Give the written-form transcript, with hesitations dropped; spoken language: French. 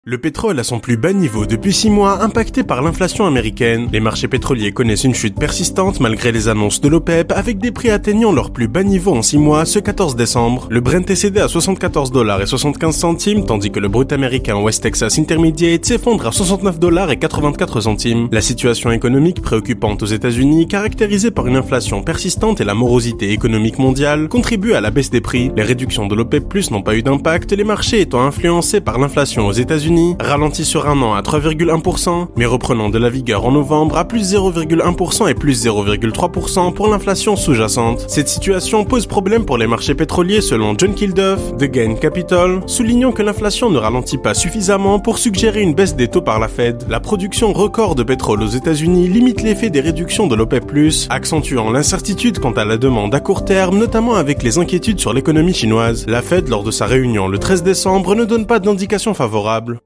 Le pétrole à son plus bas niveau depuis 6 mois, impacté par l'inflation américaine. Les marchés pétroliers connaissent une chute persistante malgré les annonces de l'OPEP, avec des prix atteignant leur plus bas niveau en 6 mois ce 14 décembre. Le Brent est cédé à 74,75$, tandis que le brut américain West Texas Intermediate s'effondre à 69,84$. La situation économique préoccupante aux États-Unis, caractérisée par une inflation persistante et la morosité économique mondiale, contribue à la baisse des prix. Les réductions de l'OPEP+ n'ont pas eu d'impact, les marchés étant influencés par l'inflation aux États-Unis, ralenti sur un an à 3,1%, mais reprenant de la vigueur en novembre à plus 0,1% et plus 0,3% pour l'inflation sous-jacente. Cette situation pose problème pour les marchés pétroliers selon John Kilduff de Gain Capital, soulignant que l'inflation ne ralentit pas suffisamment pour suggérer une baisse des taux par la Fed. La production record de pétrole aux États-Unis limite l'effet des réductions de l'OPEP+, accentuant l'incertitude quant à la demande à court terme, notamment avec les inquiétudes sur l'économie chinoise. La Fed, lors de sa réunion le 13 décembre, ne donne pas d'indication favorable.